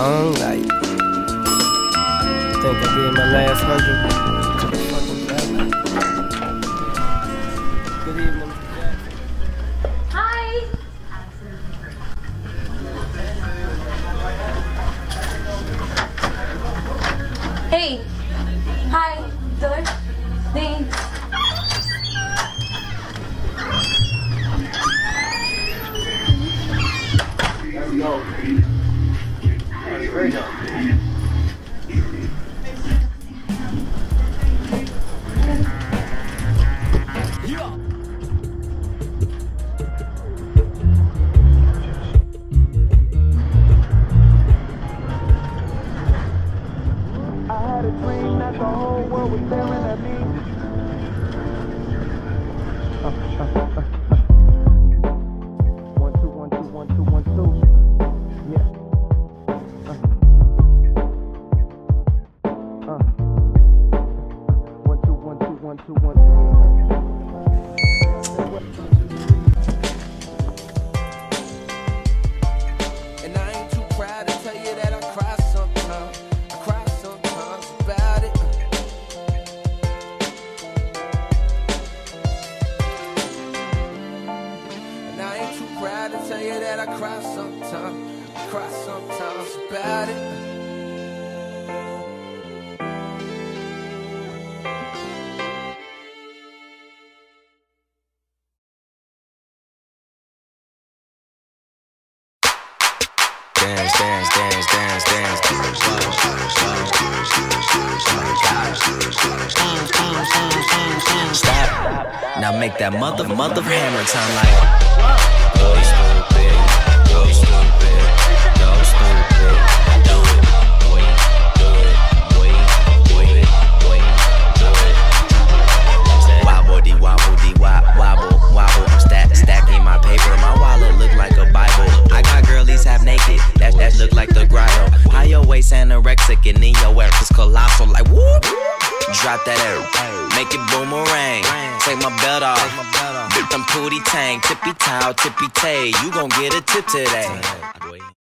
song. Like, I think I did my last 100 to the fucking valley. Good evening, Mr. Jackson. Hi. Hey. Hi. Dillard. Thanks. No. That's very dope. I had a dream that the whole world was staring at me. One, two, one, two, one, two, one, two. Yeah. One, two, one, two, one, two, one, two. And I ain't too proud to tell you that I cry sometimes. I cry sometimes about it. And I ain't too proud to tell you that I cry sometimes. I cry sometimes about it. Dance, dance, dance, dance, dance. Stop. Now make that mother hammer time like. Go stupid, go stupid, go stupid. Do it, wait, do it, wait, wait, wait, do it. Wobble dee wobble dee wobble wobble. I'm stacking my paper. My wallet look like a Bible. I got girlies half naked. That look like the grotto. High your waist anorexic and then your ass is colossal. Like whoop. Drop that air, make it boomerang. Take my belt off, them pootie tang, tippy toe, tippy tay. You gon' get a tip today.